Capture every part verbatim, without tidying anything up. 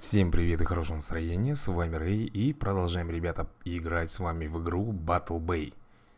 Всем привет и хорошего настроения, с вами Рэй, и продолжаем, ребята, играть с вами в игру Battle Bay.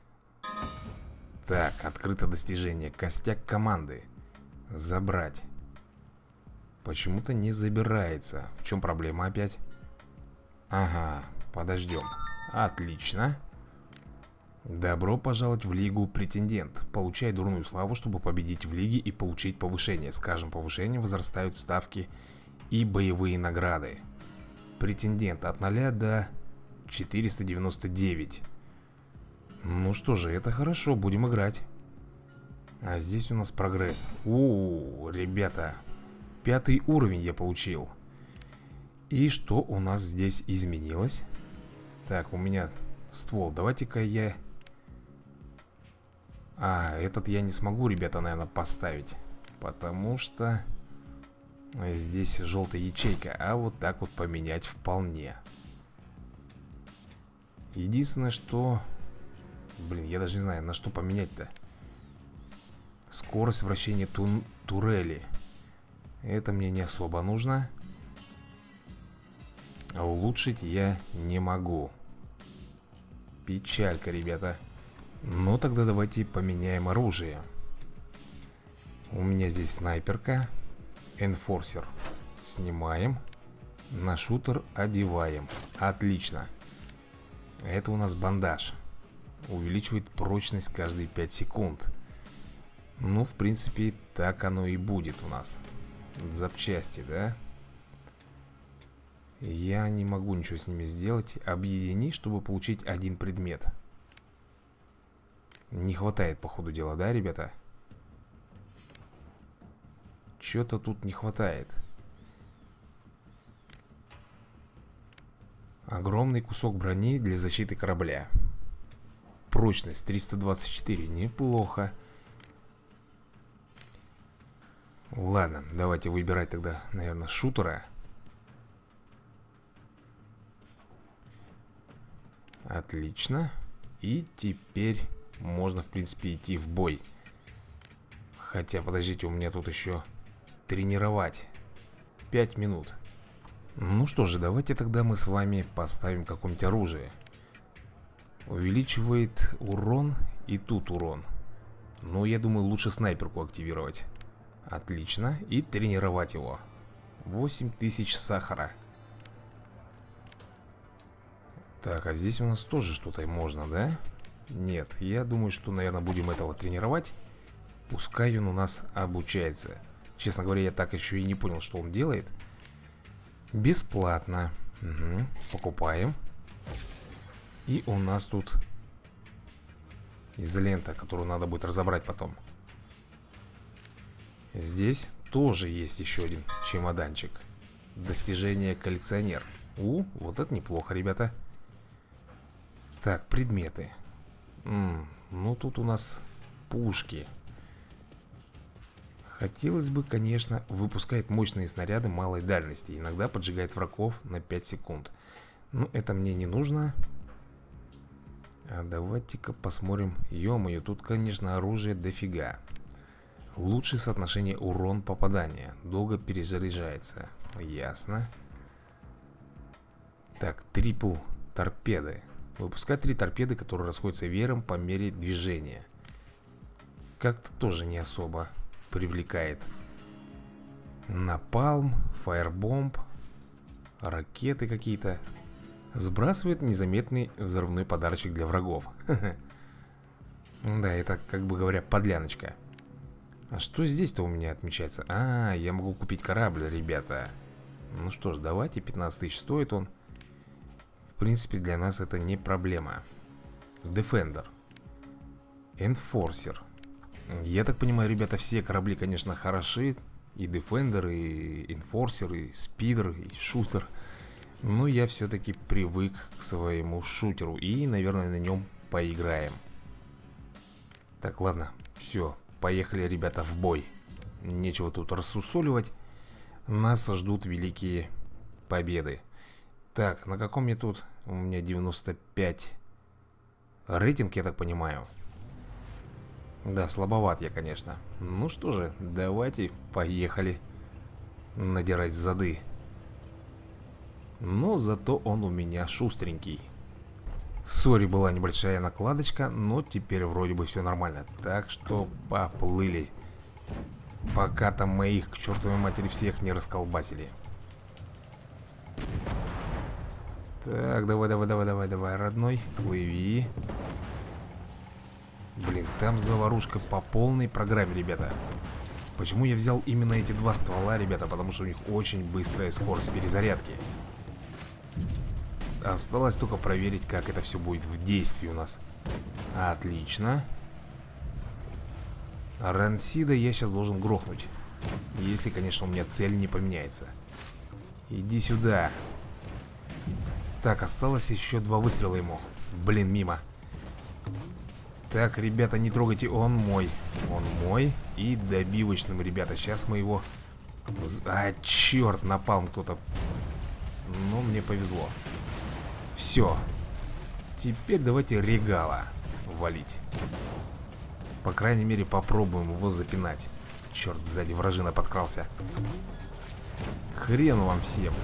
Так, открыто достижение, костяк команды. Забрать. Почему-то не забирается. В чем проблема опять? Ага, подождем. Отлично. Добро пожаловать в Лигу Претендент. Получай дурную славу, чтобы победить в Лиге и получить повышение. С каждым повышением возрастают ставки и боевые награды. Претендент от ноля до четыреста девяносто девять. Ну что же, это хорошо, будем играть. А здесь у нас прогресс. О, ребята, пятый уровень я получил. И что у нас здесь изменилось? Так, у меня ствол. Давайте-ка я... А, этот я не смогу, ребята, наверное, поставить. Потому что... Здесь желтая ячейка, а вот так вот поменять вполне. Единственное, что... Блин, я даже не знаю, на что поменять-то. Скорость вращения тун... турели. Это мне не особо нужно. А улучшить я не могу. Печалька, ребята. Ну, тогда давайте поменяем оружие. У меня здесь снайперка. Энфорсер снимаем. На шутер одеваем. Отлично. Это у нас бандаж. Увеличивает прочность каждые пять секунд. Ну, в принципе, так оно и будет у нас. Запчасти, да? Я не могу ничего с ними сделать. Объедини, чтобы получить один предмет. Не хватает, по ходу дела, да, ребята? Чего-то тут не хватает. Огромный кусок брони для защиты корабля. Прочность триста двадцать четыре. Неплохо. Ладно, давайте выбирать тогда, наверное, шутера. Отлично. И теперь можно, в принципе, идти в бой. Хотя, подождите, у меня тут еще... Тренировать пять минут. Ну что же, давайте тогда мы с вами поставим какое-нибудь оружие. Увеличивает урон и тут урон. Ну, я думаю, лучше снайперку активировать. Отлично. И тренировать его. восемь тысяч сахара. Так, а здесь у нас тоже что-то можно, да? Нет, я думаю, что, наверное, будем этого тренировать. Пускай он у нас обучается. Честно говоря, я так еще и не понял, что он делает. Бесплатно. Угу. Покупаем. И у нас тут изолента, которую надо будет разобрать потом. Здесь тоже есть еще один чемоданчик. Достижение коллекционер. У, вот это неплохо, ребята. Так, предметы. М-м, ну, тут у нас пушки. Хотелось бы, конечно, выпускает мощные снаряды малой дальности. Иногда поджигает врагов на пять секунд. Ну, это мне не нужно. А давайте-ка посмотрим. Ё-моё, тут, конечно, оружие дофига. Лучшее соотношение урон попадания. Долго перезаряжается. Ясно. Так, трипл торпеды. Выпускать три торпеды, которые расходятся веером по мере движения. Как-то тоже не особо привлекает. Напалм, фаербомб, ракеты какие-то. Сбрасывает незаметный взрывной подарочек для врагов. Да, это, как бы говоря, подляночка. А что здесь-то у меня отмечается? А, я могу купить корабль, ребята. Ну что ж, давайте, пятнадцать тысяч стоит он. В принципе, для нас это не проблема. Defender, Enforcer. Я так понимаю, ребята, все корабли, конечно, хороши. И Defender, и Enforcer, и Speeder, и Шутер. Но я все-таки привык к своему шутеру. И, наверное, на нем поиграем. Так, ладно, все, поехали, ребята, в бой. Нечего тут рассусоливать. Нас ждут великие победы. Так, на каком мне тут? У меня девяносто пять рейтинг, я так понимаю. Да, слабоват я, конечно. Ну что же, давайте, поехали надирать зады. Но зато он у меня шустренький. Сори, была небольшая накладочка, но теперь вроде бы все нормально. Так что поплыли. Пока там моих, к чертовой матери, всех не расколбасили. Так, давай, давай, давай, давай, давай, родной, плыви. Блин, там заварушка по полной программе, ребята. Почему я взял именно эти два ствола, ребята? Потому что у них очень быстрая скорость перезарядки. Осталось только проверить, как это все будет в действии у нас. Отлично. Рансида я сейчас должен грохнуть. Если, конечно, у меня цель не поменяется. Иди сюда. Так, осталось еще два выстрела ему. Блин, мимо. Так, ребята, не трогайте. Он мой. Он мой. И добивочным, ребята. Сейчас мы его... А, черт, напал кто-то. Ну, мне повезло. Все. Теперь давайте регала валить. По крайней мере, попробуем его запинать. Черт, сзади вражина подкрался. Хрен вам всем.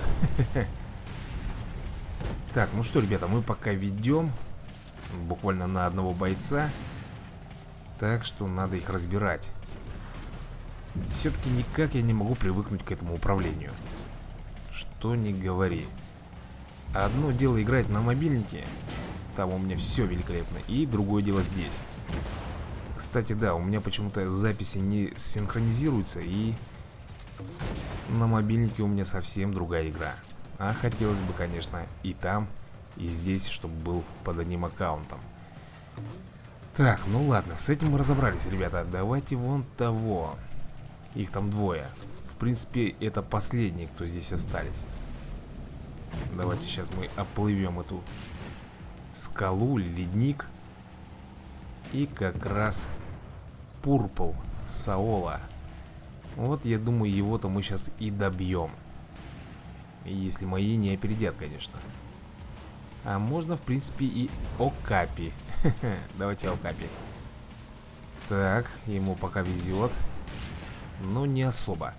Так, ну что, ребята, мы пока ведем буквально на одного бойца. Так что надо их разбирать. Все-таки никак я не могу привыкнуть к этому управлению. Что ни говори. Одно дело играть на мобильнике. Там у меня все великолепно. И другое дело здесь. Кстати, да, у меня почему-то записи не синхронизируются. И на мобильнике у меня совсем другая игра. А хотелось бы, конечно, и там, и здесь, чтобы был под одним аккаунтом. Так, ну ладно, с этим мы разобрались, ребята. Давайте вон того. Их там двое. В принципе, это последние, кто здесь остались. Давайте сейчас мы оплывем эту скалу, ледник. И как раз Пурпл Саола. Вот, я думаю, его-то мы сейчас и добьем. Если мои не опередят, конечно. А можно, в принципе, и Окапи. Давайте Окапи. Так, ему пока везет. Но не особо.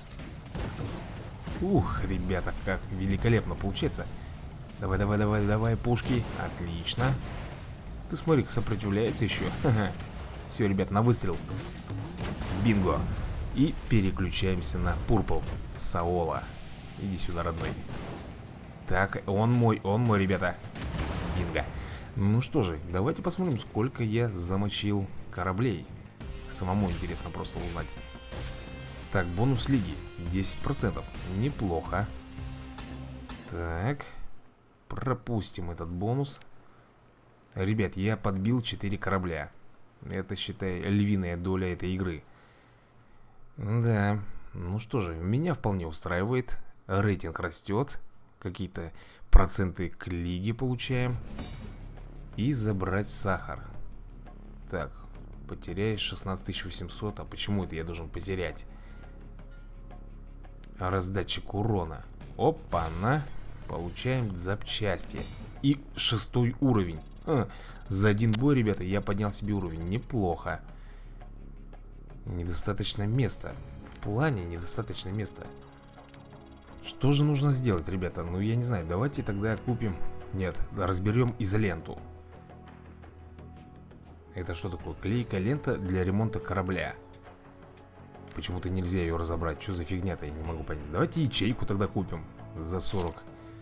Ух, ребята, как великолепно получается. Давай, давай, давай, давай, пушки. Отлично. Ты смотри, сопротивляется еще. Все, ребят, на выстрел. Бинго. И переключаемся на Пурпл Саола. Иди сюда, родной. Так, он мой, он мой, ребята. Бинго. Ну что же, давайте посмотрим, сколько я замочил кораблей. Самому интересно просто узнать. Так, бонус лиги десять процентов. Неплохо. Так. Пропустим этот бонус. Ребят, я подбил четыре корабля. Это, считай, львиная доля этой игры. Да. Ну что же, меня вполне устраивает. Рейтинг растет. Какие-то проценты к лиге получаем. И забрать сахар. Так, потеряешь шестнадцать тысяч восемьсот. А почему это я должен потерять? Раздатчик урона. Опа-на. Получаем запчасти. И шестой уровень. а, За один бой, ребята, я поднял себе уровень. Неплохо. Недостаточно места. В плане недостаточно места. Что же нужно сделать, ребята? Ну, я не знаю. Давайте тогда купим... Нет, разберем изоленту. Это что такое? Клейкая лента для ремонта корабля. Почему-то нельзя ее разобрать. Что за фигня-то, я не могу понять. Давайте ячейку тогда купим за сорок.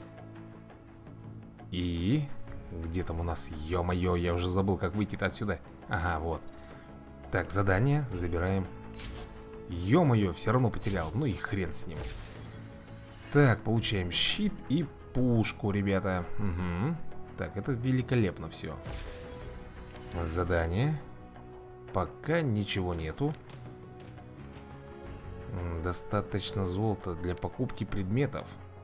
И... Где там у нас? Ё-моё, я уже забыл, как выйти-то отсюда. Ага, вот. Так, задание забираем. Ё-моё, все равно потерял. Ну и хрен с ним. Так, получаем щит и пушку, ребята. Угу. Так, это великолепно все. Задание. Пока ничего нету. Достаточно золота для покупки предметов.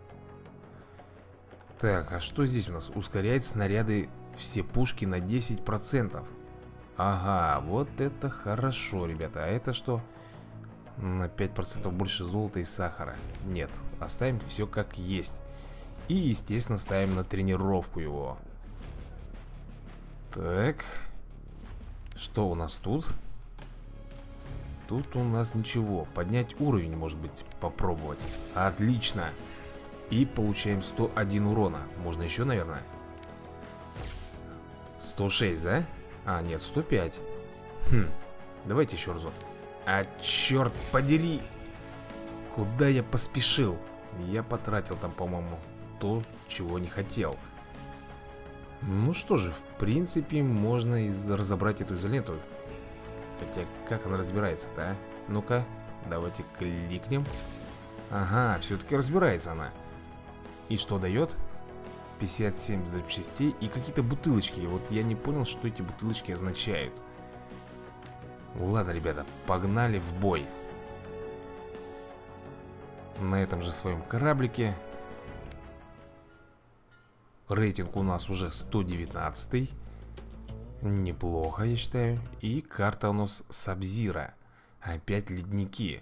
Так, а что здесь у нас? Ускоряет снаряды все пушки на десять процентов. Ага, вот это хорошо, ребята. А это что? На пять процентов больше золота и сахара. Нет, оставим все как есть. И, естественно, ставим на тренировку его. Так. Что у нас тут? Тут у нас ничего. Поднять уровень, может быть, попробовать. Отлично. И получаем сто один урона. Можно еще, наверное. сто шесть, да? А, нет, сто пять. Хм, давайте еще разок. А, черт подери! Куда я поспешил? Я потратил там, по-моему, то, чего не хотел. Ну что же, в принципе, можно из разобрать эту изоленту. Хотя, как она разбирается-то, а? Ну-ка, давайте кликнем. Ага, все-таки разбирается она. И что дает? пятьдесят семь запчастей и какие-то бутылочки. Вот я не понял, что эти бутылочки означают. Ладно, ребята, погнали в бой. На этом же своем кораблике. Рейтинг у нас уже сто девятнадцатый. Неплохо, я считаю. И карта у нас Сабзира. Опять ледники.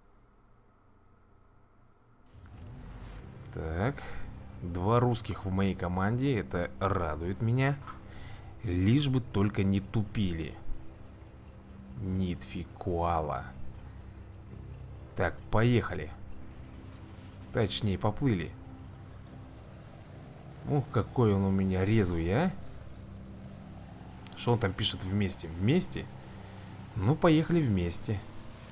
Так. Два русских в моей команде. Это радует меня. Лишь бы только не тупили. Нитфи Куала. Так, поехали. Точнее, поплыли. Ух, какой он у меня резвый, а? Что он там пишет вместе? Вместе? Ну, поехали вместе.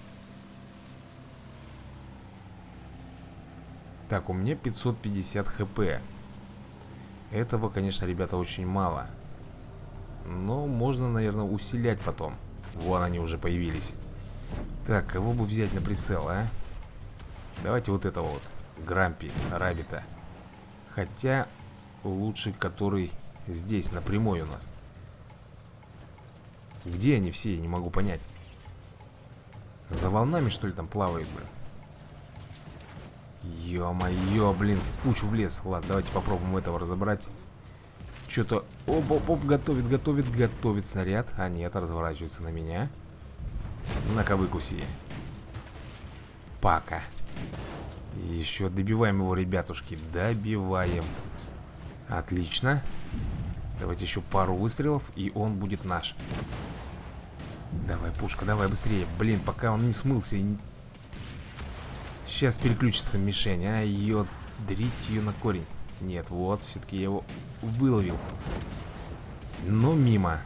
Так, у меня пятьсот пятьдесят хп. Этого, конечно, ребята, очень мало. Но можно, наверное, усилять потом. Вон они уже появились. Так, кого бы взять на прицел, а? Давайте вот этого вот Грампи, Рабита. Хотя лучше, который здесь, на прямой у нас. Где они все, я не могу понять. За волнами, что ли, там плавает, блин? Ё-моё, блин, в кучу влез. Ладно, давайте попробуем этого разобрать. Что-то... Оп-оп-оп, готовит, готовит, готовит снаряд. А нет, разворачивается на меня. На-ка, выкуси. Пока. Еще добиваем его, ребятушки. Добиваем. Отлично. Давайте еще пару выстрелов, и он будет наш. Давай, пушка, давай быстрее. Блин, пока он не смылся. Сейчас переключится мишень. А, ее дрить ее на корень. Нет, вот, все-таки я его выловил. Но мимо.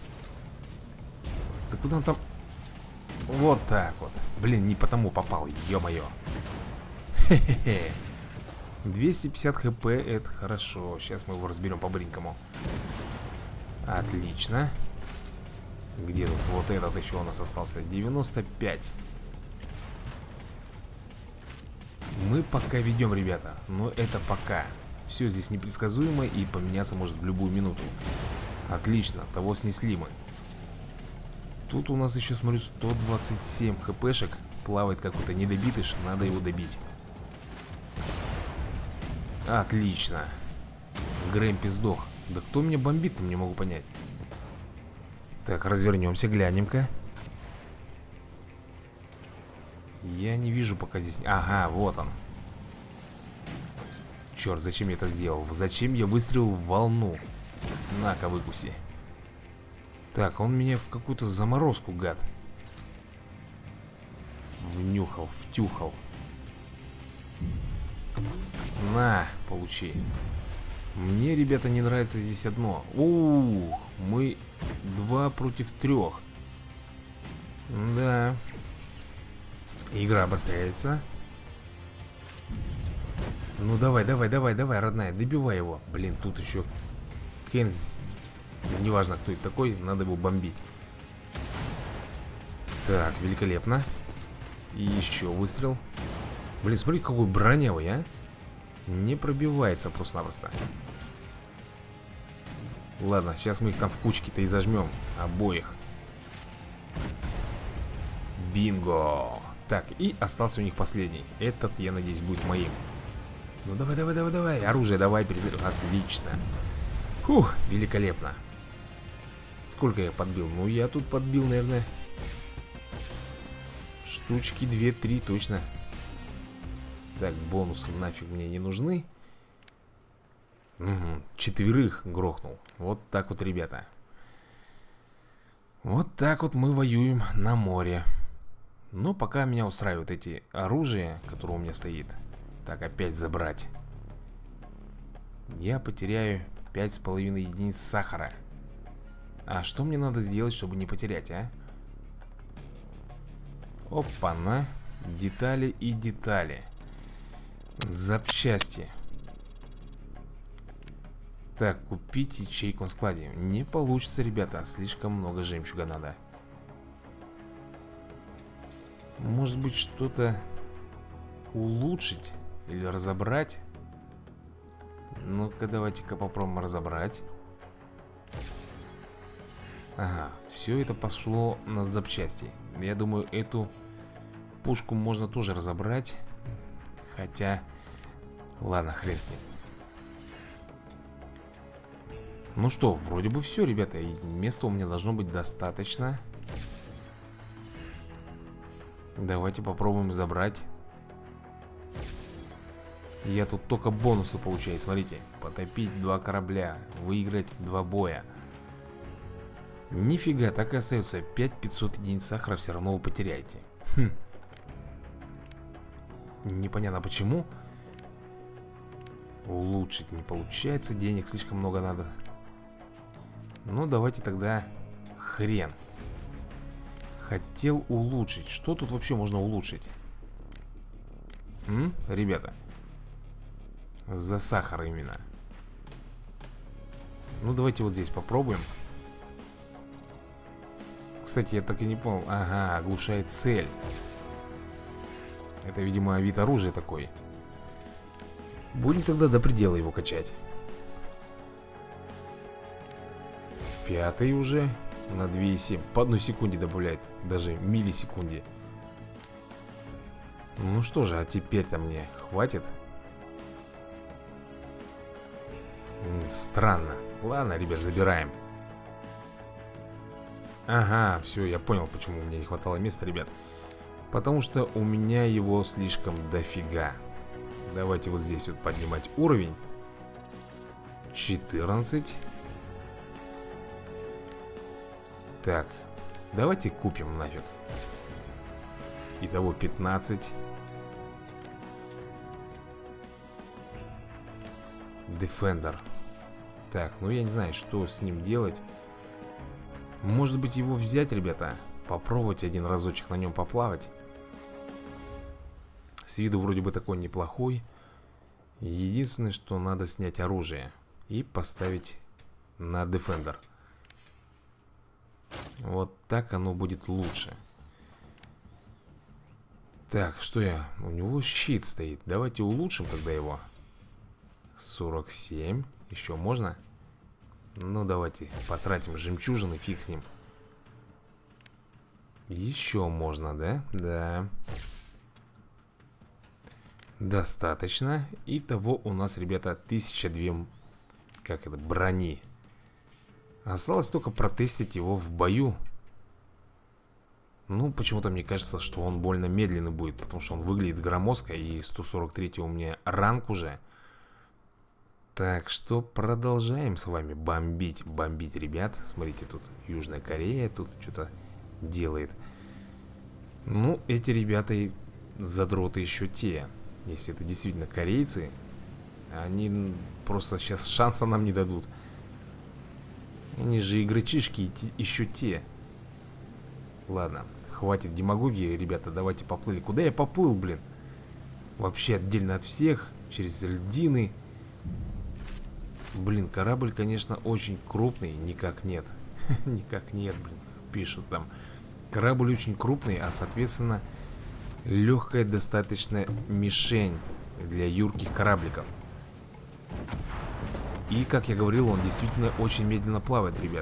Да куда он там? Вот так вот. Блин, не потому попал, ё-моё. Хе-хе-хе. двести пятьдесят хп, это хорошо. Сейчас мы его разберем по-быренькому. Отлично. Где тут вот этот еще у нас остался? девяносто пять. Мы пока ведем, ребята. Но это пока. Все здесь непредсказуемо и поменяться может в любую минуту. Отлично, того снесли мы. Тут у нас еще, смотрю, сто двадцать семь хпшек. Плавает какой-то недобитыш, надо его добить. Отлично. Грэмпи сдох. Да кто меня бомбит-то, не могу понять. Так, развернемся, глянем-ка. Я не вижу пока здесь... Ага, вот он. Черт, зачем я это сделал? Зачем я выстрелил в волну? На-ка, выкуси. Так, он меня в какую-то заморозку, гад. Внюхал, втюхал. На, получи. Мне, ребята, не нравится здесь одно. У-у-у, мы два против трех. Да. Игра обостряется. Ну давай, давай, давай, давай, родная, добивай его. Блин, тут еще Кенз. Неважно, кто это такой, надо его бомбить. Так, великолепно. И еще выстрел. Блин, смотри, какой бронявый, а. Не пробивается просто-напросто. Ладно, сейчас мы их там в кучке-то и зажмем. Обоих. Бинго. Так, и остался у них последний. Этот, я надеюсь, будет моим. Ну давай, давай, давай, давай. Оружие давай, перезаряд. Отлично. Фух, великолепно. Сколько я подбил? Ну, я тут подбил, наверное, штучки две-три точно. Так, бонусы нафиг мне не нужны. Угу, четверых грохнул. Вот так вот, ребята. Вот так вот мы воюем на море. Но пока меня устраивают эти оружия, которые у меня стоит. Так, опять забрать. я потеряю пять с половиной единиц сахара. А что мне надо сделать, чтобы не потерять, а? Опа-на. Детали и детали. Запчасти. Так, купить ячейку на складе. Не получится, ребята. Слишком много жемчуга надо. Может быть, что-то улучшить или разобрать? Ну-ка, давайте-ка попробуем разобрать. Ага, все это пошло на запчасти. Я думаю, эту пушку можно тоже разобрать. Хотя, ладно, хрен с ним. Ну что, вроде бы все, ребята. Места у меня должно быть достаточно. Давайте попробуем забрать. Я тут только бонусы получаю, смотрите. Потопить два корабля, выиграть два боя. Нифига, так и остается. пять тысяч пятьсот единиц сахара все равно вы потеряете. Хм. Непонятно почему. Улучшить не получается, денег слишком много надо. Ну давайте тогда хрен. Хотел улучшить. Что тут вообще можно улучшить? М? Ребята. За сахар именно. Ну давайте вот здесь попробуем. Кстати, я так и не понял. Ага, оглушает цель. Это, видимо, вид оружия такой. Будем тогда до предела его качать. Пятый уже. На две и семь. По одной секунде добавляет. Даже миллисекунде. Ну что же, а теперь-то мне хватит? М, странно. Ладно, ребят, забираем. Ага, все, я понял, почему мне не хватало места, ребят. Потому что у меня его слишком дофига. Давайте вот здесь вот поднимать уровень. четырнадцать. Так, давайте купим нафиг. Итого пятнадцать. Defender. Так, ну я не знаю, что с ним делать. Может быть, его взять, ребята? Попробовать один разочек на нем поплавать. С виду вроде бы такой неплохой. Единственное, что надо снять оружие и поставить на Defender. Вот так оно будет лучше. Так, что я... У него щит стоит. Давайте улучшим тогда его. сорок семь. Еще можно? Ну, давайте потратим жемчужины, фиг с ним. Еще можно, да? Да. Достаточно. Итого у нас, ребята, тысяча две... Как это? Брони. Осталось только протестить его в бою. Ну, почему-то мне кажется, что он больно медленный будет, потому что он выглядит громоздко, и сто сорок три у меня ранг уже. Так что продолжаем с вами бомбить. Бомбить, ребят. Смотрите, тут Южная Корея тут что-то делает. Ну, эти ребята и задроты еще те. Если это действительно корейцы, они просто сейчас шанса нам не дадут. Они же игрочишки еще те. Ладно, хватит демагогии, ребята, давайте поплыли. Куда я поплыл, блин? Вообще отдельно от всех, через льдины. Блин, корабль, конечно, очень крупный. Никак нет. Никак нет, блин. Пишут там. Корабль очень крупный, а, соответственно, легкая достаточно мишень для юрких корабликов. И, как я говорил, он действительно очень медленно плавает, ребят.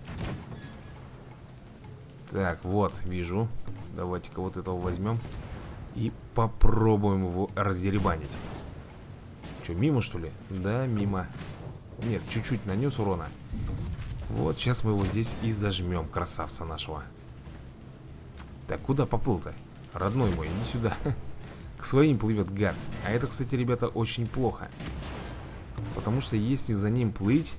Так, вот, вижу. Давайте-ка вот этого возьмем и попробуем его раздеребанить. Что, мимо, что ли? Да, мимо. Нет, чуть-чуть нанес урона. Вот, сейчас мы его здесь и зажмем, красавца нашего. Так, куда поплыл-то? Родной мой, иди сюда. К своим плывет гад. А это, кстати, ребята, очень плохо. Потому что если за ним плыть,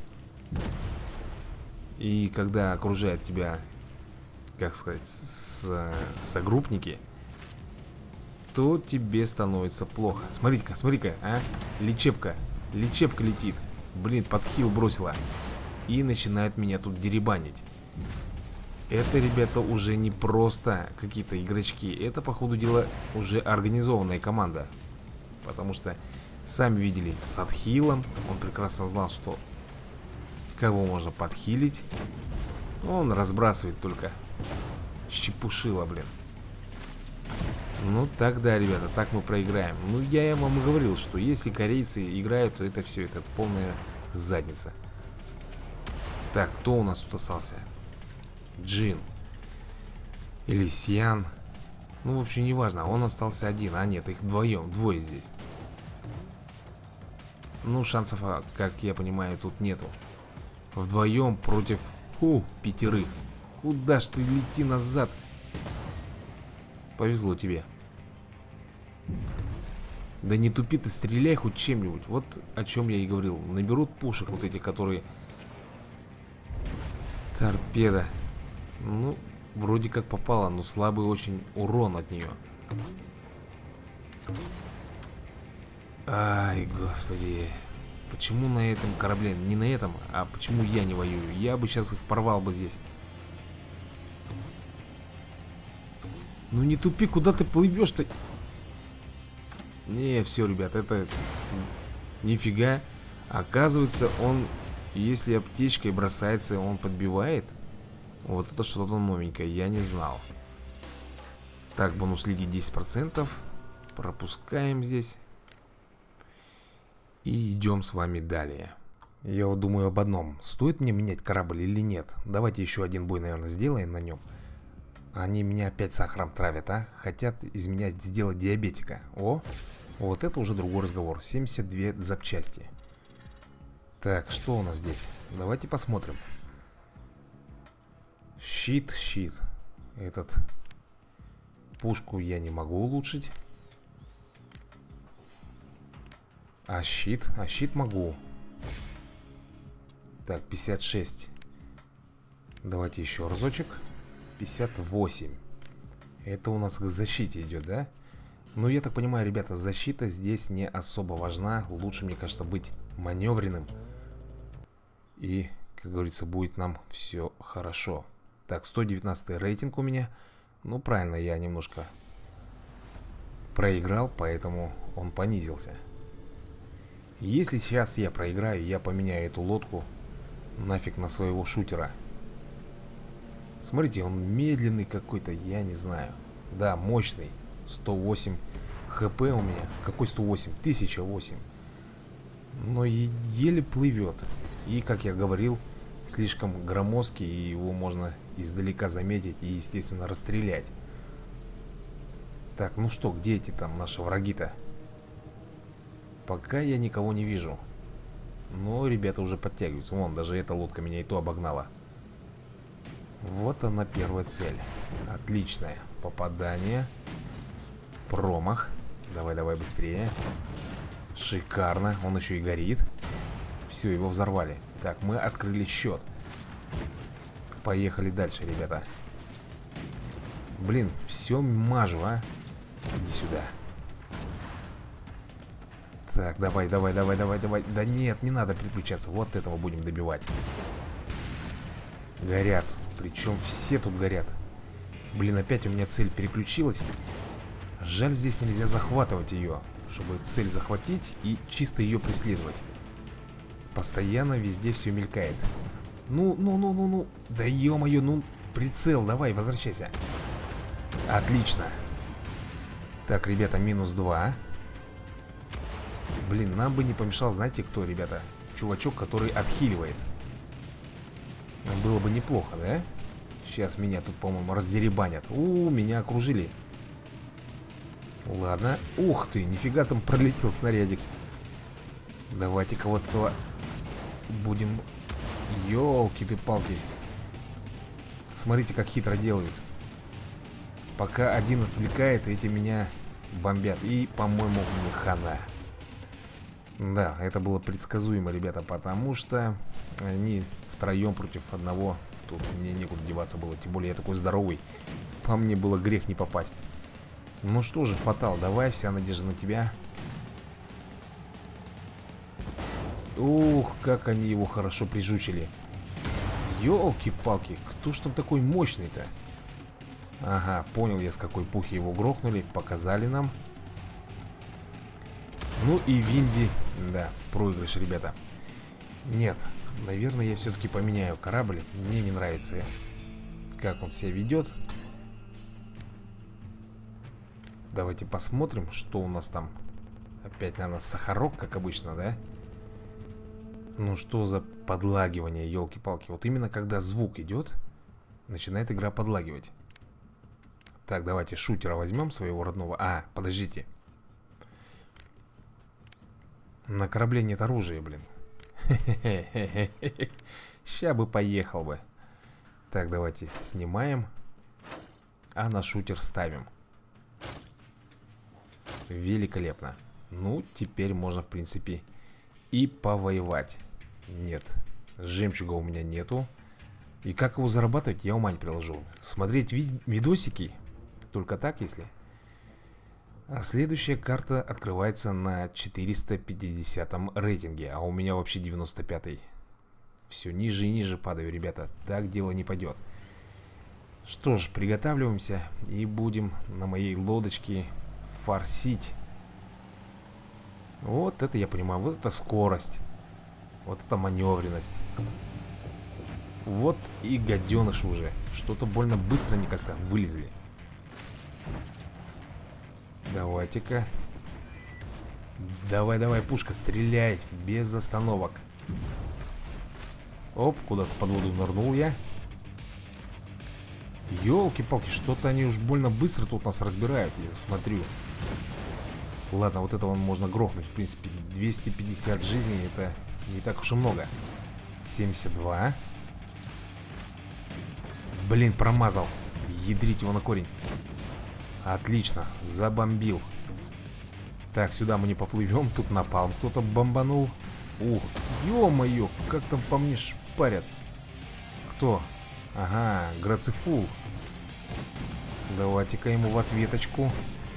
и когда окружает тебя, как сказать, с, согруппники, то тебе становится плохо. Смотрите-ка, смотри-ка, а? Лечебка. Лечебка летит. Блин, подхил бросила. И начинает меня тут деребанить. Это, ребята, уже не просто какие-то игрочки. Это, по ходу дела, уже организованная команда. Потому что, сами видели, с отхилом. Он прекрасно знал, что кого можно подхилить. Он разбрасывает только щепушило, блин. Ну тогда, ребята, так мы проиграем. Ну я вам и говорил, что если корейцы играют, то это все, это полная задница. Так, кто у нас тут остался? Джин. Или Сиан. Ну, в общем, не важно, он остался один. А нет, их вдвоем, двое здесь. Ну, шансов, как я понимаю, тут нету. Вдвоем против, фу, пятерых. Куда ж ты, лети назад. Повезло тебе. Да не тупи ты, стреляй хоть чем-нибудь. Вот о чем я и говорил. Наберут пушек вот эти, которые... Торпеда. Ну, вроде как попало, но слабый очень урон от нее. Ай, господи. Почему на этом корабле? Не на этом, а почему я не воюю? Я бы сейчас их порвал бы здесь. Ну не тупи, куда ты плывешь-то? Не, все, ребят, это... Нифига. Оказывается, он... Если аптечкой бросается, он подбивает. Вот это что-то новенькое, я не знал. Так, бонус лиги десять процентов. Пропускаем здесь. И идем с вами далее. Я вот думаю об одном. Стоит мне менять корабль или нет? Давайте еще один бой, наверное, сделаем на нем. Они меня опять сахаром травят, а? Хотят из меня сделать диабетика. О, вот это уже другой разговор. семьдесят две запчасти. Так, что у нас здесь? Давайте посмотрим. Щит, щит. Этот... Пушку я не могу улучшить. А щит? А щит могу. Так, пятьдесят шесть. Давайте еще разочек. пятьдесят восемь. Это у нас к защите идет, да? Ну, я так понимаю, ребята, защита здесь не особо важна. Лучше, мне кажется, быть маневренным. И, как говорится, будет нам все хорошо. Так, сто девятнадцатый рейтинг у меня. Ну, правильно, я немножко проиграл, поэтому он понизился. Если сейчас я проиграю, я поменяю эту лодку нафиг на своего шутера. Смотрите, он медленный какой-то, я не знаю. Да, мощный. сто восемь хп у меня. Какой сто восемь? тысяча восемь. Но и еле плывет. И, как я говорил, слишком громоздкий, и его можно издалека заметить и, естественно, расстрелять. Так, ну что, где эти там наши враги-то? Пока я никого не вижу. Но ребята уже подтягиваются. Вон, даже эта лодка меня и то обогнала. Вот она, первая цель. Отличное попадание. Промах. Давай, давай быстрее. Шикарно. Он еще и горит. Все, его взорвали. Так, мы открыли счет. Поехали дальше, ребята. Блин, все мажу, а. Иди сюда. Так, давай, давай, давай, давай, давай. Да нет, не надо переключаться. Вот этого будем добивать. Горят. Причем все тут горят. Блин, опять у меня цель переключилась. Жаль, здесь нельзя захватывать ее, чтобы цель захватить и чисто ее преследовать. Постоянно везде все мелькает. Ну, ну, ну, ну, ну. Да ё-моё, ну, прицел, давай, возвращайся. Отлично. Так, ребята, минус два. Блин, нам бы не помешал, знаете кто, ребята? Чувачок, который отхиливает. Было бы неплохо, да? Сейчас меня тут, по-моему, раздеребанят. У, меня окружили. Ладно. Ух ты, нифига там пролетел снарядик. Давайте кого-то будем... Ёлки ты палки. Смотрите, как хитро делают. Пока один отвлекает, эти меня бомбят. И, по-моему, мне хана. Да, это было предсказуемо, ребята, потому что они втроем против одного. Тут мне некуда деваться было. Тем более я такой здоровый. По мне было грех не попасть. Ну что же, Фатал, давай, вся надежда на тебя. Ух, как они его хорошо прижучили. Ёлки-палки, кто ж там такой мощный-то? Ага, понял я, с какой пухи его грохнули. Показали нам. Ну и Винди. Да, проигрыш, ребята. Нет, наверное, я все-таки поменяю корабль. Мне не нравится, как он себя ведет. Давайте посмотрим, что у нас там. Опять, наверное, сахарок, как обычно, да? Ну что за подлагивание, елки-палки. Вот именно когда звук идет, начинает игра подлагивать. Так, давайте шутера возьмем своего родного. А, подождите. На корабле нет оружия, блин. Ща бы поехал бы. Так, давайте снимаем. А на шутер ставим. Великолепно. Ну, теперь можно, в принципе, и повоевать. Нет, жемчуга у меня нету. И как его зарабатывать, я ума не приложу. Смотреть вид видосики только так, если. А следующая карта открывается на четыреста пятидесятом рейтинге. А у меня вообще девяносто пятый. Все ниже и ниже падаю, ребята. Так дело не пойдет. Что ж, приготавливаемся и будем на моей лодочке форсить. Вот это я понимаю. Вот это скорость. Вот это маневренность. Вот и гаденыш уже. Что-то больно быстро они как-то вылезли. Давайте-ка. Давай, давай, пушка, стреляй. Без остановок. Оп, куда-то под воду нырнул я. Ёлки-палки, что-то они уж больно быстро тут нас разбирают. Я смотрю. Ладно, вот этого можно грохнуть. В принципе, двести пятьдесят жизней это не так уж и много. семьдесят два. Блин, промазал. Ядрить его на корень. Отлично, забомбил. Так, сюда мы не поплывем. Тут напалм кто-то бомбанул. Ух, ё-моё, как там по мне шпарят. Кто? Ага, Грацифул. Давайте-ка ему в ответочку.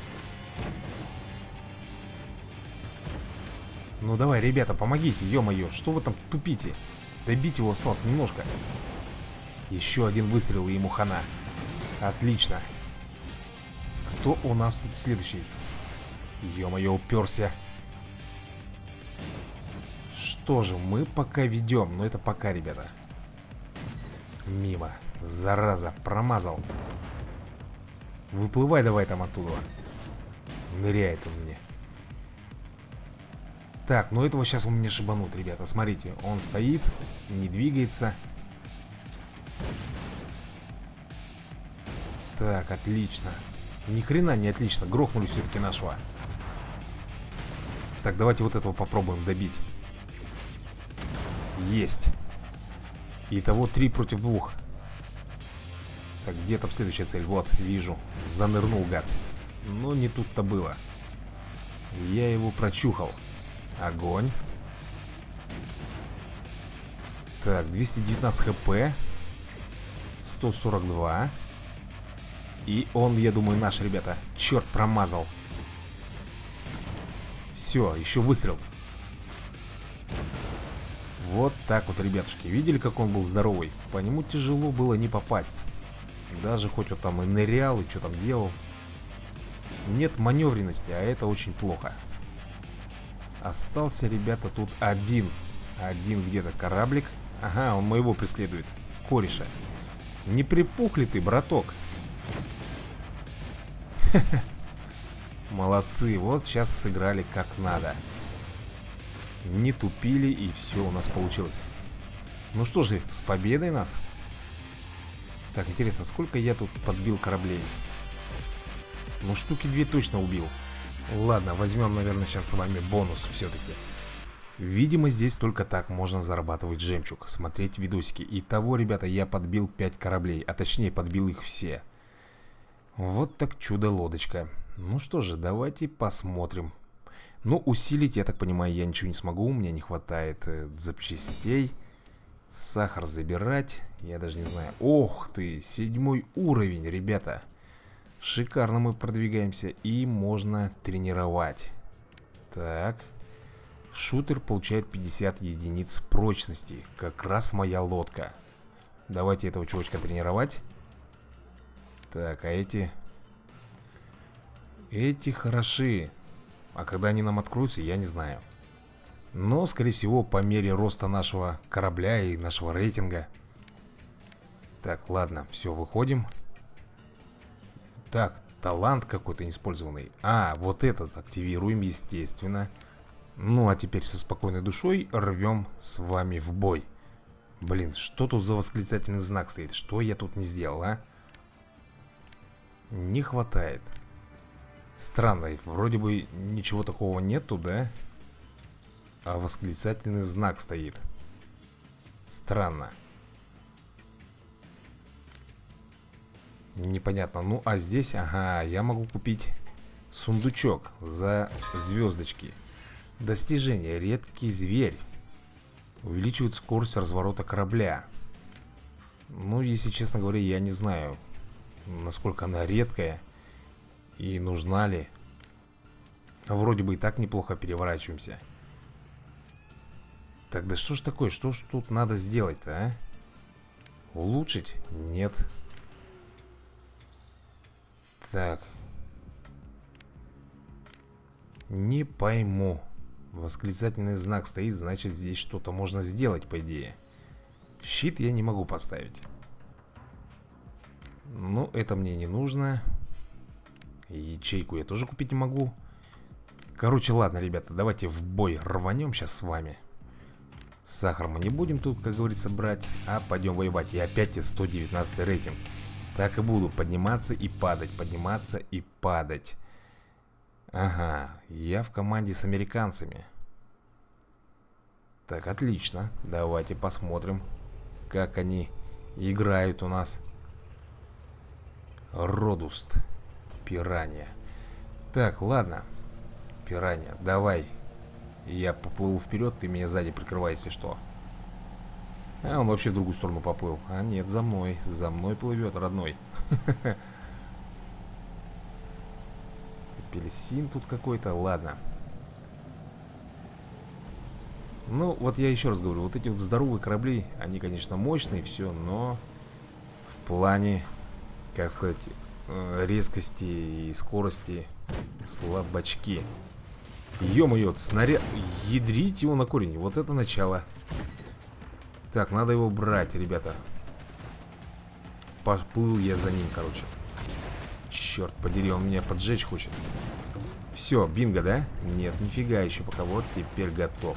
Ну давай, ребята, помогите, ё-моё. Что вы там тупите? Добить его осталось немножко. Еще один выстрел, и ему хана. Отлично. Кто у нас тут следующий? Ё-моё, уперся. Что же, мы пока ведем. Но это пока, ребята. Мимо. Зараза, промазал. Выплывай давай там оттуда. Ныряет он мне. Так, ну этого сейчас у меня шибанут, ребята. Смотрите, он стоит, не двигается. Так, отлично. Ни хрена не отлично. Грохнули все-таки нашего. Так, давайте вот этого попробуем добить. Есть. Итого три против двух. Так, где там следующая цель? Вот, вижу. Занырнул, гад. Но не тут-то было. Я его прочухал. Огонь. Так, двести девятнадцать хп. сто сорок два. И он, я думаю, наш, ребята. Черт, промазал. Все, еще выстрел. Вот так вот, ребятушки. Видели, как он был здоровый? По нему тяжело было не попасть. Даже хоть он там и нырял, и что там делал. Нет маневренности, а это очень плохо. Остался, ребята, тут один. Один где-то кораблик. Ага, он моего преследует. Кореша. Не припух ли ты, браток? Молодцы, вот сейчас сыграли как надо. Не тупили, и все у нас получилось. Ну что же, с победой нас. Так, интересно, сколько я тут подбил кораблей? Ну, штуки две точно убил. Ладно, возьмем, наверное, сейчас с вами бонус все-таки. Видимо, здесь только так можно зарабатывать жемчуг. Смотреть видосики. Итого, ребята, я подбил пять кораблей. А точнее, подбил их все. Вот так чудо-лодочка. Ну что же, давайте посмотрим. Ну, усилить, я так понимаю, я ничего не смогу. У меня не хватает э, запчастей. Сахар забирать. Я даже не знаю. Ох ты, седьмой уровень, ребята. Шикарно мы продвигаемся. И можно тренировать. Так. Шутер получает пятьдесят единиц прочности. Как раз моя лодка. Давайте этого чувачка тренировать. Так, а эти... Эти хороши. А когда они нам откроются, я не знаю. Но, скорее всего, по мере роста нашего корабля и нашего рейтинга. Так, ладно, все, выходим. Так, талант какой-то неиспользованный. А, вот этот активируем, естественно. Ну, а теперь со спокойной душой рвем с вами в бой. Блин, что тут за восклицательный знак стоит? Что я тут не сделал, а? Не хватает. Странно, вроде бы ничего такого нету, да? А восклицательный знак стоит. Странно. Непонятно. Ну, а здесь, ага, я могу купить сундучок за звездочки. Достижение. Редкий зверь. Увеличивает скорость разворота корабля. Ну, если честно говоря, я не знаю, насколько она редкая и нужна ли. Вроде бы и так неплохо переворачиваемся. Так, да что ж такое? Что ж тут надо сделать-то, а? Улучшить? Нет. Так. Не пойму. Восклицательный знак стоит, значит здесь что-то можно сделать, по идее. Щит я не могу поставить. Ну, это мне не нужно. Ячейку я тоже купить не могу. Короче, ладно, ребята, давайте в бой рванем сейчас с вами. Сахар мы не будем тут, как говорится, брать, а пойдем воевать. И опять я сто девятнадцатый рейтинг. Так и буду подниматься и падать, подниматься и падать. Ага, я в команде с американцами. Так, отлично. Давайте посмотрим, как они играют у нас. Родуст. Пиранья. Так, ладно. Пиранья, давай. Я поплыву вперед, ты меня сзади прикрывай, если что. А он вообще в другую сторону поплыл. А нет, за мной. За мной плывет, родной. Апельсин тут какой-то, ладно. Ну, вот я еще раз говорю, вот эти вот здоровые корабли, они, конечно, мощные, все, но в плане, как сказать, резкости и скорости слабачки. Ё-моё, снаряд, ядрить его на корень, вот это начало. Так, надо его брать, ребята. Поплыл я за ним, короче. Черт подери, он меня поджечь хочет. Все, бинго, да? Нет, нифига еще пока. Вот теперь готов.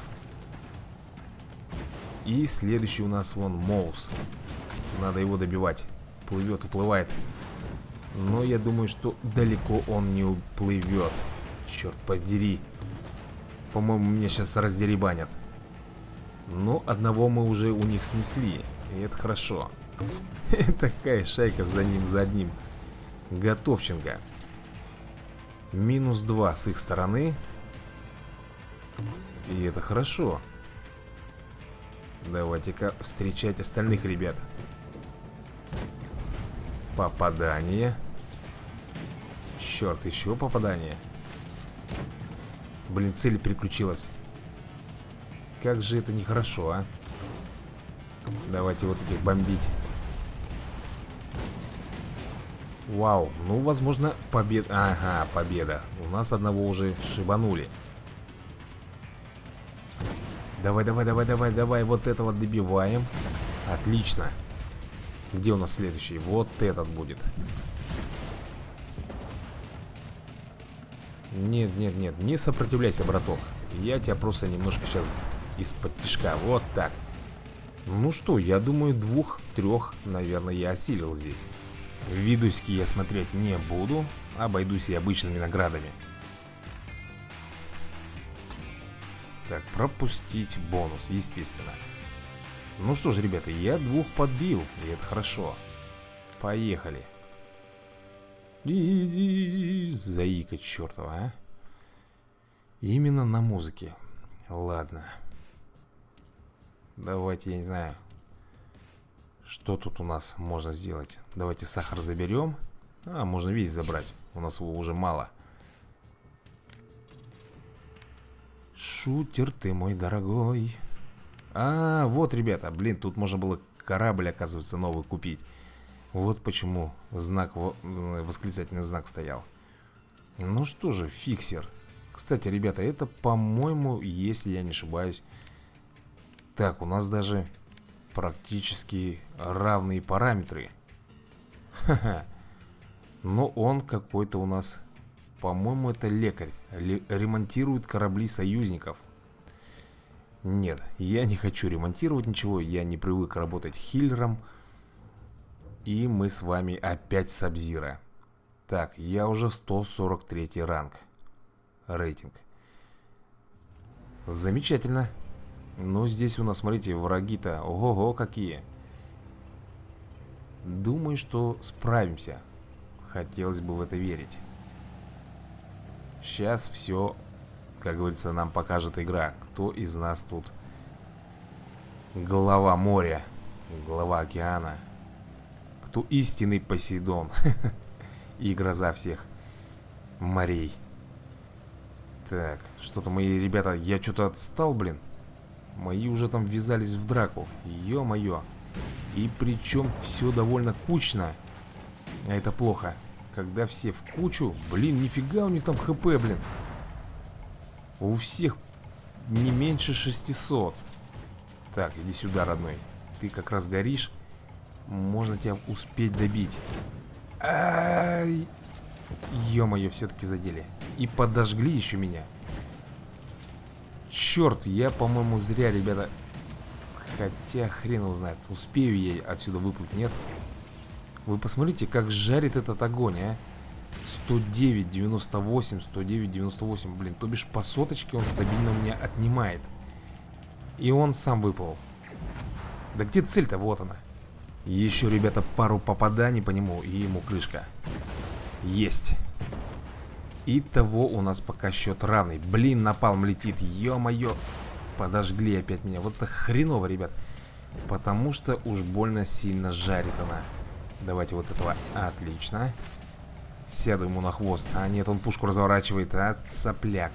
И следующий у нас вон Моус. Надо его добивать. Плывет, уплывает. Но я думаю, что далеко он не уплывет. Черт подери. По-моему, меня сейчас раздеребанят. Но одного мы уже у них снесли. И это хорошо. Такая шайка за ним, за одним. Готовченко. Минус два с их стороны. И это хорошо. Давайте-ка встречать остальных ребят. Попадание. Черт, еще попадание. Блин, цель переключилась. Как же это нехорошо, а? Давайте вот этих бомбить. Вау, ну, возможно, победа. Ага, победа. У нас одного уже шибанули. Давай, давай, давай, давай, давай. Вот этого добиваем. Отлично. Где у нас следующий? Вот этот будет. Нет, нет, нет. Не сопротивляйся, браток. Я тебя просто немножко сейчас из-под тишка. Вот так. Ну что, я думаю, двух-трех, наверное, я осилил здесь. Видосики я смотреть не буду. Обойдусь и обычными наградами. Так, пропустить бонус, естественно. Ну что ж, ребята, я двух подбил, и это хорошо. Поехали. Иди, заика чертова, а. Именно на музыке. Ладно. Давайте, я не знаю, что тут у нас можно сделать. Давайте сахар заберем. А, можно весь забрать. У нас его уже мало. шутер ты мой дорогой. А, вот, ребята, блин, тут можно было корабль, оказывается, новый купить. Вот почему знак, восклицательный знак стоял. Ну что же, фиксер. Кстати, ребята, это, по-моему, если я не ошибаюсь. Так, у нас даже практически равные параметры. Ха-ха. Но он какой-то у нас, по-моему, это лекарь. Ремонтирует корабли союзников. Нет, я не хочу ремонтировать ничего. Я не привык работать хиллером. И мы с вами опять Сабзира. Так, я уже сто сорок третий ранг. Рейтинг. Замечательно. Но здесь у нас, смотрите, враги-то ого-го какие. Думаю, что справимся. Хотелось бы в это верить. Сейчас все, как говорится, нам покажет игра. Кто из нас тут глава моря, глава океана. Кто истинный Посейдон. И гроза всех морей. Так, что-то мои ребята, я что-то отстал, блин. Мои уже там ввязались в драку. Ё-моё. И причем все довольно кучно. А это плохо. Когда все в кучу, блин, нифига у них там хп, блин. У всех не меньше шестисот. Так, иди сюда, родной. Ты как раз горишь. Можно тебя успеть добить. Ай! Ё-моё, все-таки задели. И подожгли еще меня. Черт, я, по-моему, зря, ребята. Хотя хрен его знает. Успею я отсюда выплыть, нет? Вы посмотрите, как жарит этот огонь, а. сто девять девяносто восемь, сто девять девяносто восемь. Блин, то бишь по соточке он стабильно у меня отнимает. И он сам выплыл. Да где цель-то? Вот она. Еще, ребята, пару попаданий по нему, и ему крышка. Есть. Итого у нас пока счет равный. Блин, напалм летит, ё-моё. Подожгли опять меня. Вот это хреново, ребят. Потому что уж больно сильно жарит она. Давайте вот этого. Отлично. Сяду ему на хвост. А нет, он пушку разворачивает. А, сопляк.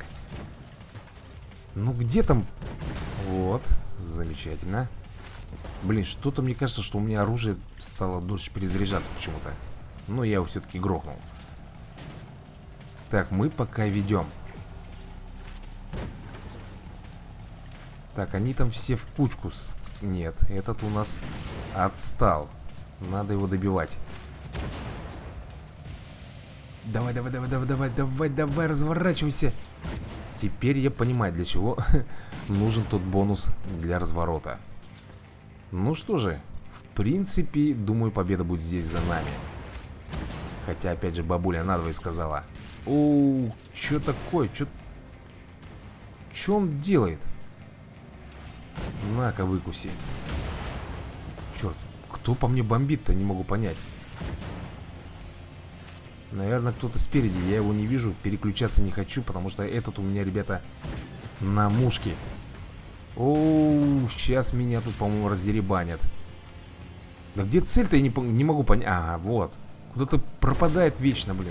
Ну где там? Вот, замечательно. Блин, что-то мне кажется, что у меня оружие стало дольше перезаряжаться почему-то. Но я его все-таки грохнул. Так, мы пока ведем. Так, они там все в кучку. Нет, этот у нас отстал. Надо его добивать. Давай, давай, давай, давай, давай, давай, давай, разворачивайся. Теперь я понимаю, для чего нужен тот бонус для разворота. Ну что же, в принципе, думаю, победа будет здесь за нами. Хотя, опять же, бабуля надвое сказала. Оу, что такое? Что Что он делает? На-ка, выкуси. Черт, кто по мне бомбит-то, не могу понять. Наверное, кто-то спереди, я его не вижу. Переключаться не хочу, потому что этот у меня, ребята, на мушке. Оу, сейчас меня тут, по-моему, раздеребанят. Да где цель-то, я не, не могу понять. Ага, вот. Куда-то пропадает вечно, блин.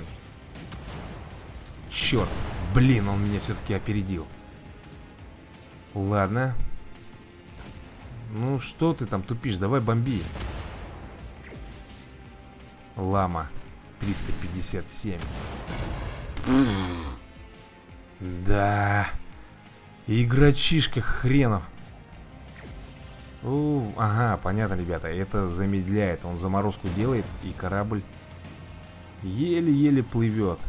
Черт, блин, он меня все-таки опередил. Ладно. Ну, что ты там тупишь? Давай бомби. Лама триста пятьдесят семь. Да. Игрочишка хренов. У, ага, понятно, ребята. Это замедляет. Он заморозку делает, и корабль еле-еле плывет.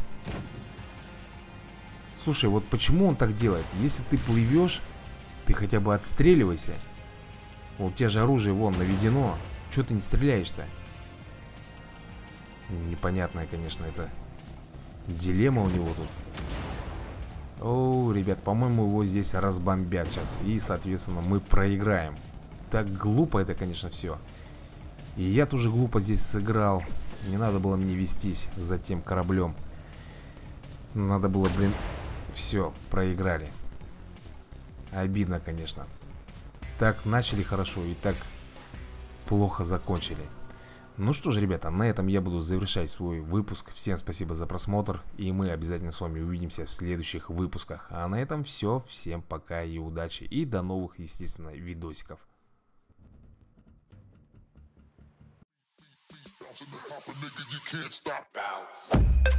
Слушай, вот почему он так делает? Если ты плывешь, ты хотя бы отстреливайся. У тебя же оружие вон наведено. Чего ты не стреляешь-то? Непонятная, конечно, это дилемма у него тут. О, ребят, по-моему, его здесь разбомбят сейчас. И, соответственно, мы проиграем. Так глупо это, конечно, все. И я тоже глупо здесь сыграл. Не надо было мне вестись за тем кораблем. Надо было, блин. Все, проиграли. Обидно, конечно. Так начали хорошо и так плохо закончили. Ну что же, ребята, на этом я буду завершать свой выпуск. Всем спасибо за просмотр, и мы обязательно с вами увидимся в следующих выпусках. А на этом все. Всем пока и удачи, и до новых, естественно, видосиков. Nigga, you can't stop.